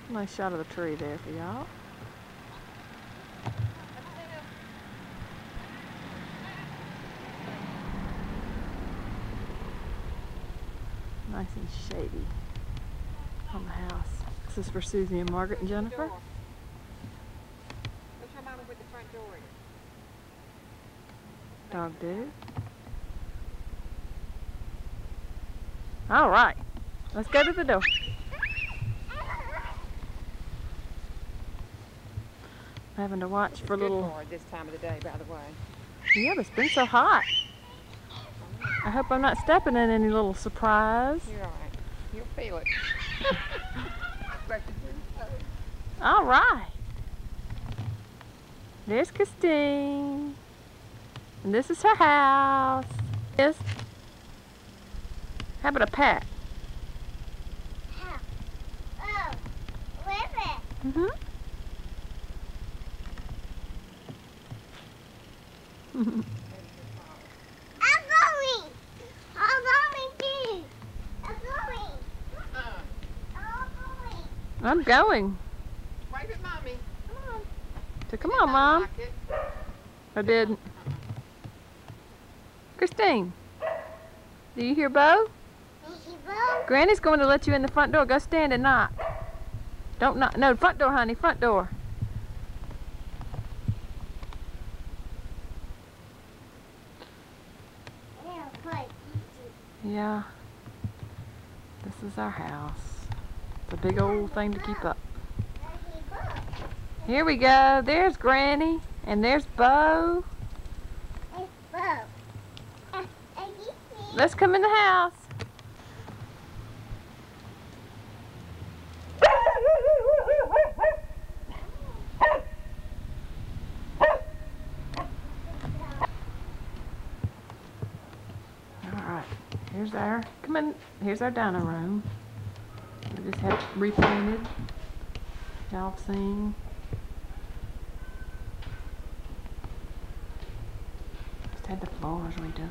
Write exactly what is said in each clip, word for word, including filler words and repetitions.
Nice shot of the tree there for y'all. Nice and shady on the house. This is for Susie and Margaret and Jennifer. Dog do. All right, let's go to the door. I'm having to watch for a little. For this time of the day, by the way. Yeah, but it's been so hot. I hope I'm not stepping in any little surprise. You're all right. You'll feel it. All right. There's Christine. And this is her house. Yes. How about a pat? Oh, where is it? Mm-hmm. I'm going. I'm going too. I'm going. Uh-uh. I'm going. I'm going. Wave at Mommy. Come on. So come on, Mom. Like it. I didn't. Christine, do you hear Bo? Granny's going to let you in the front door. Go stand and knock. Don't knock. No, front door, honey. Front door. Yeah. This is our house. It's a big old thing to keep up. Here we go. There's Granny. And there's Bo. Let's come in the house. Alright, here's our, come in, here's our dining room. We just had it repainted. Y'all have seen. Just had the floors redone.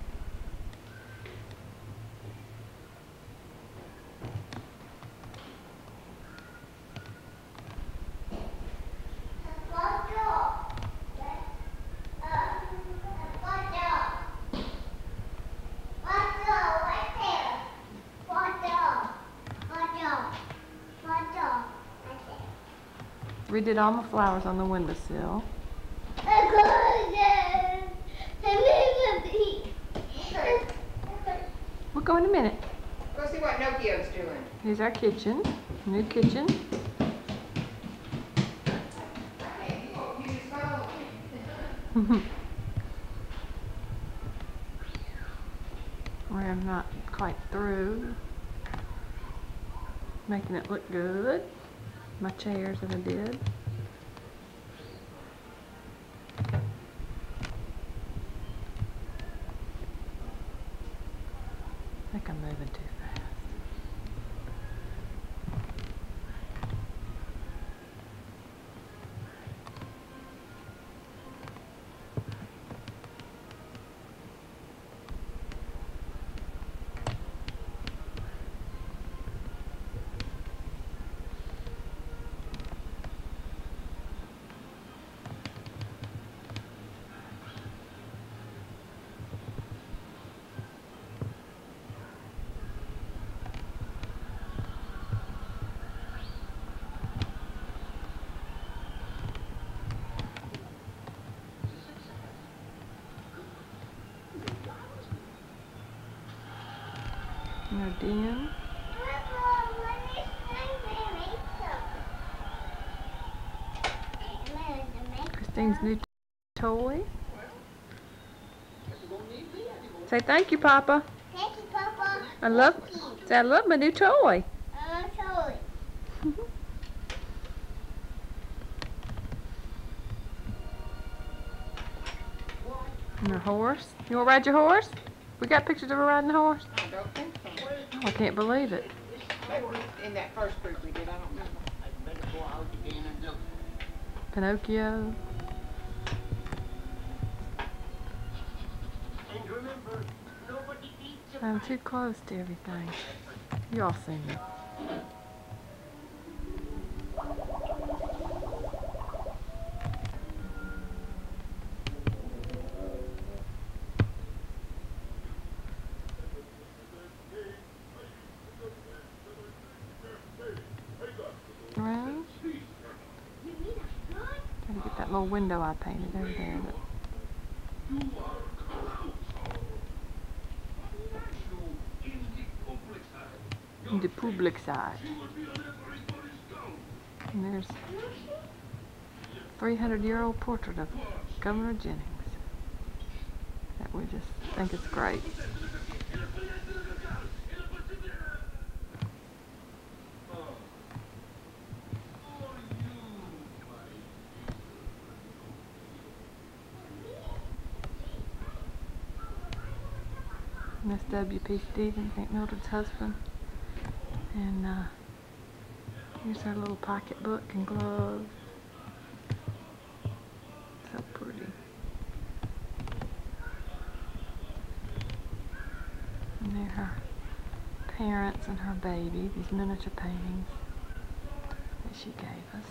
Redid all my flowers on the windowsill. We'll go in a minute. Go see what Nokio's doing. Here's our kitchen, new kitchen. Where I'm not quite through making it look good. My chairs that I did. I think I'm moving too fast. No den. Christine's new toy. Say thank you, Papa. Thank you, Papa. I love. Say I love my new toy. I love toy. And her horse. You want to ride your horse? We got pictures of her riding the horse? I don't think so. Oh, I can't believe it. In that first group we did, I don't remember. Pinocchio. I'm too close to everything. You all seen it. little window I painted over there. In the public side. And there's a three hundred year old portrait of Governor Jennings that we just think is great. And that's W P Stevens, Aunt Mildred's husband. And uh, here's her little pocketbook and gloves. So pretty. And there her parents and her baby, these miniature paintings that she gave us.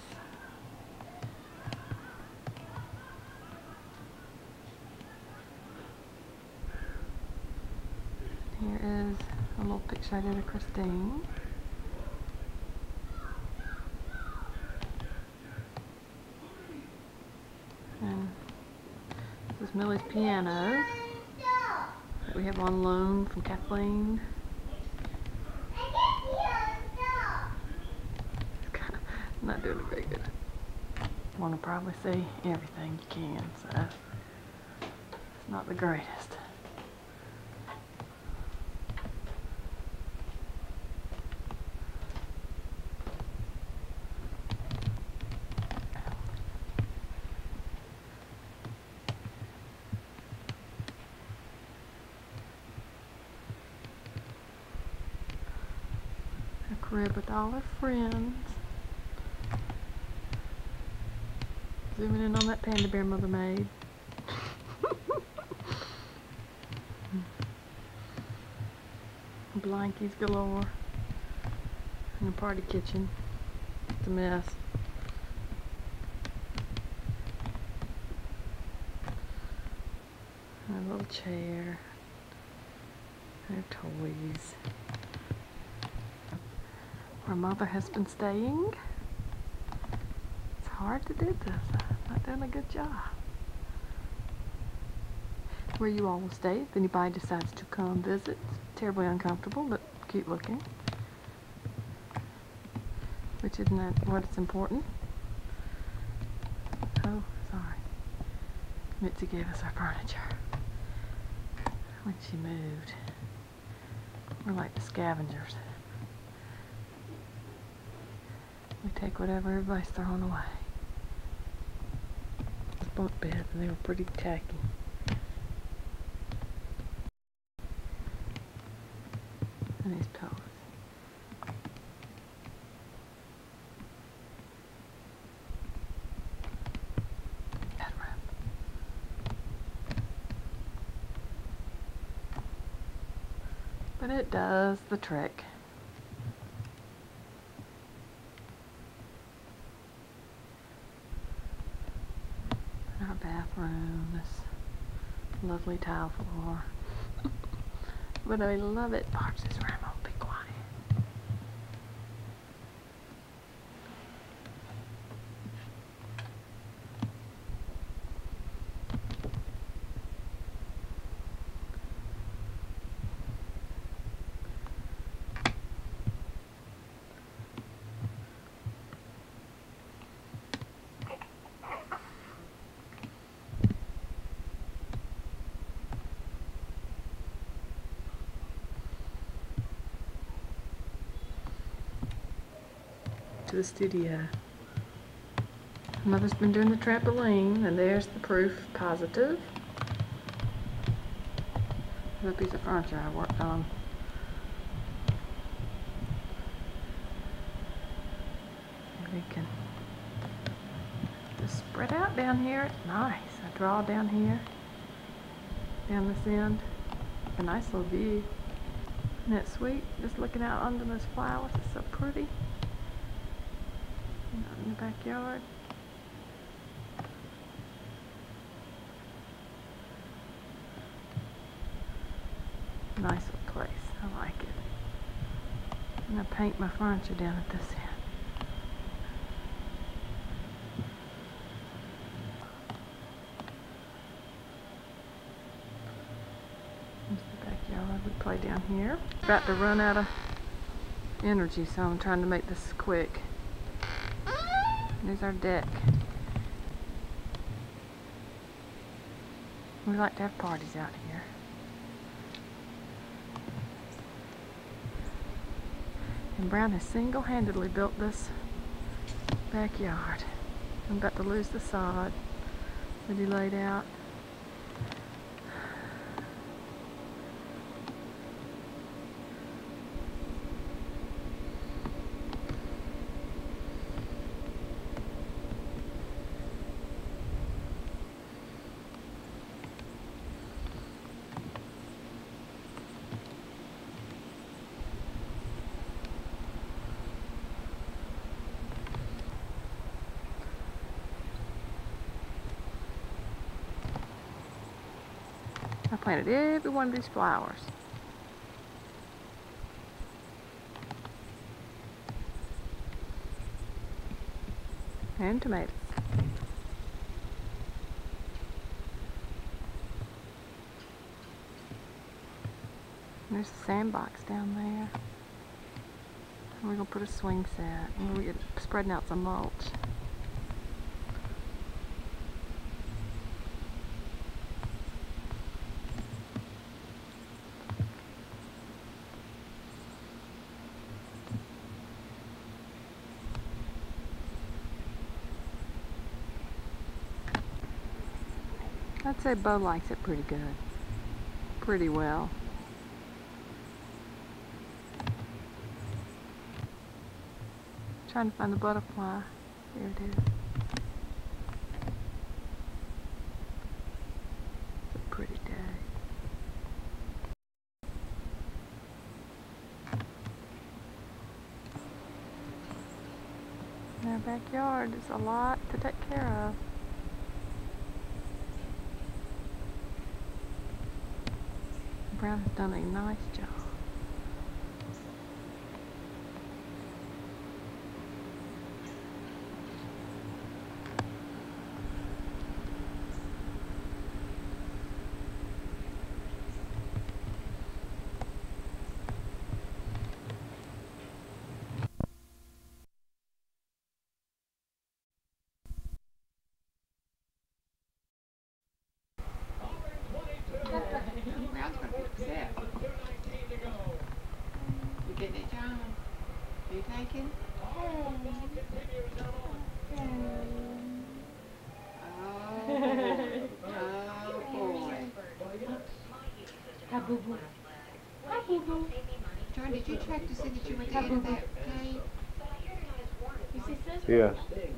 Here is a little picture I did of Christine. And this is Millie's piano that we have on loan from Kathleen. I'm not doing it very good. Want to probably see everything you can, so it's not the greatest. Crib with all her friends. Zooming in on that panda bear Mother made. Blankies galore. And a party kitchen. It's a mess. And a little chair. Her toys. Where Mother has been staying. It's hard to do this. I'm not doing a good job. Where you all will stay if anybody decides to come visit. It's terribly uncomfortable, but cute looking. Which isn't that what's important. Oh, sorry. Mitzi gave us our furniture when she moved. We're like the scavengers. We take whatever everybody's throwing away. These bunk beds, and they were pretty tacky. And these pillows. Bed wrap. But it does the trick. Our bathroom, this lovely tile floor. But I love it. Barge this around. I'll be quiet. To the studio. Mother's been doing the trampoline, and there's the proof positive. There's a piece of furniture I worked on. We can just spread out down here. It's nice. I draw down here, down this end. A nice little view. Isn't that sweet? Just looking out under those flowers. It's so pretty. Out in the backyard. Nice little place. I like it. I'm going to paint my furniture down at this end. here. About to run out of energy, so I'm trying to make this quick. There's our deck. We like to have parties out here. And Brown has single-handedly built this backyard. I'm about to lose the sod that he laid out. I planted every one of these flowers. And tomatoes. And there's a sandbox down there. And we're going to put a swing set. And we're spreading out some mulch. I'd say Bo likes it pretty good. Pretty well. Trying to find the butterfly. There it is. It's a pretty day. In our backyard, there's a lot to take care of. Brown has done a nice job. Brown's gonna be upset. You getting it, John? Are you taking? Oh, oh boy. Hi, boo boo. Hi, boo boo. John, did you check to see that you were at the end of that cave? You see Scissor? Yeah.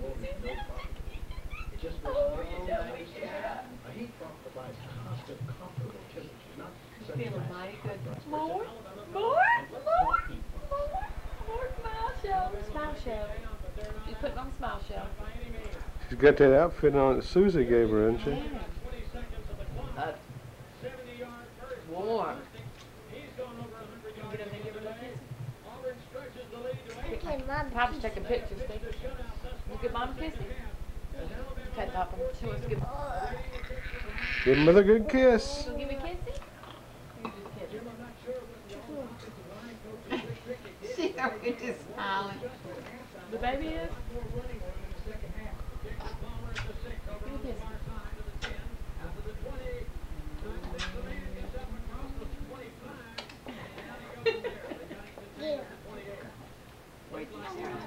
Feeling mighty good. More? More? More? More? More smile show. Smile show. You put it on smile show. She's got that outfit on that Susie gave her, hasn't she? Uh, warm. Get in there, give her a little kiss. Okay, Mom. Papa's taking pictures, Steve. You give Mom a kissy? Okay, Papa. She wants to give. Give mother a good kiss. You give me a kissy? She's over here just smiling. The baby is? Give me a kiss. Yeah. Wait till you see her.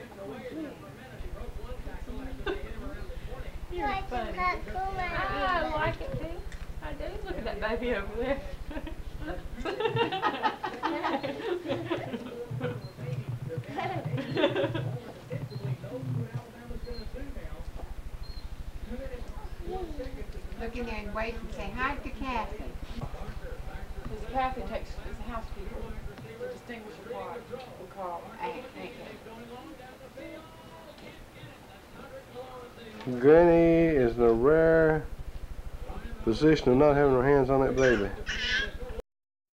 You're funny. I like it too. I do. Look at that baby over there. Look in there and wait and say hi to Kathy. Because Kathy takes, is a housekeeper. The distinguished part. We call her. Hey, thank you. Granny is in a rare position of not having her hands on that baby.